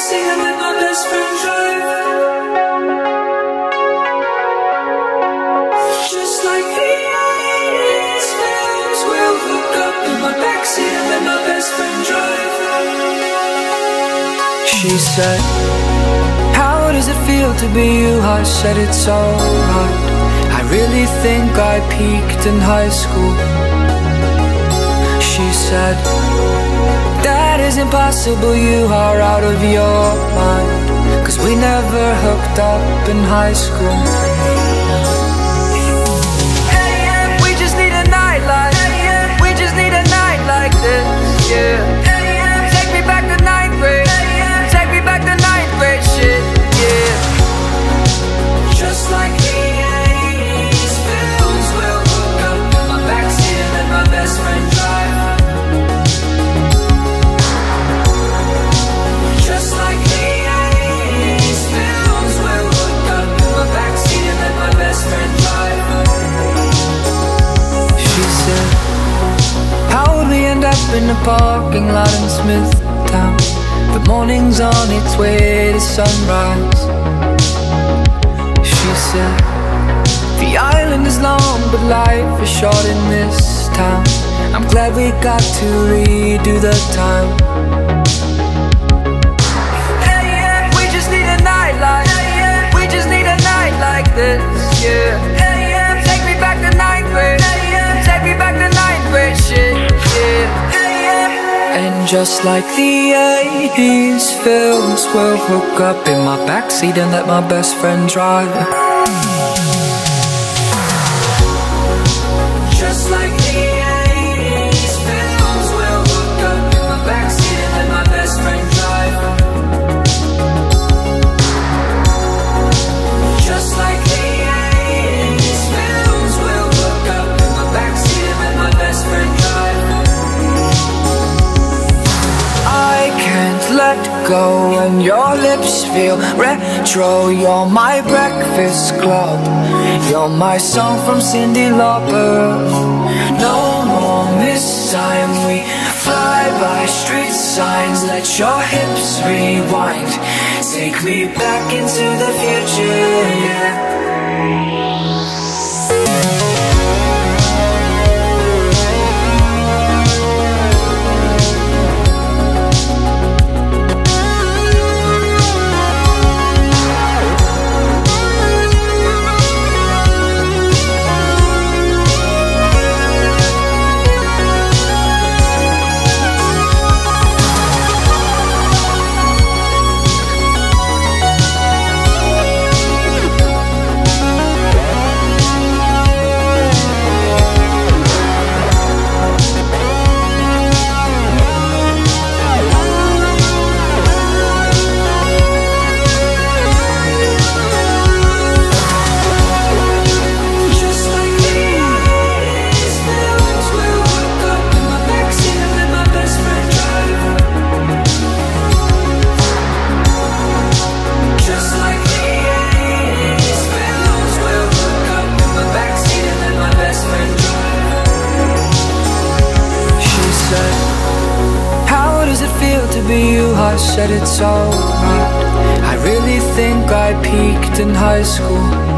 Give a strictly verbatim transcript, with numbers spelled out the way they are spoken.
backseat and let my best friend drive. Just like the eighties films, we'll hook up in my backseat and let my best friend drive. She said, how does it feel to be you? I said it's alright. I really think I peaked in high school. She said, that is impossible, you are out of your mind, 'cause we never hooked up in high school. Hey, yeah, we just need a night like, hey, yeah, we just need a night like this, yeah. Hey, yeah, take me back to ninth grade, hey, yeah, take me back to ninth grade shit, yeah. Just like the eighties films, we'll hook up in my backseat and let my best friend drive. Just like the eighties films, we'll hook up in my backseat and let my best friend drive. She said, how would we end up in a parking lot in Smithtown? The morning's on its way to sunrise. She said, the island is long, but life is short in this town. I'm glad we got to redo the time. Hey, yeah, we just need a night like, hey, yeah, we just need a night like this, yeah. Hey, yeah, take me back to ninth grade, hey, yeah, take me back to ninth grade shit, yeah. Hey, yeah. And just like the eighties films, we'll hook up in my backseat and let my best friend drive. Just like the eighties films, we'll hook up in my backseat and let my best friend drive. Just like the eighties films, we'll hook up in my backseat and let my best friend drive. I can't let go when your lips feel retro. You're my breakfast club, you're my song from Cyndi Lauper. No more miss time, we fly by street signs. Let your hips rewind, take me back into the future, yeah. I said it's alright. I really think I peaked in high school.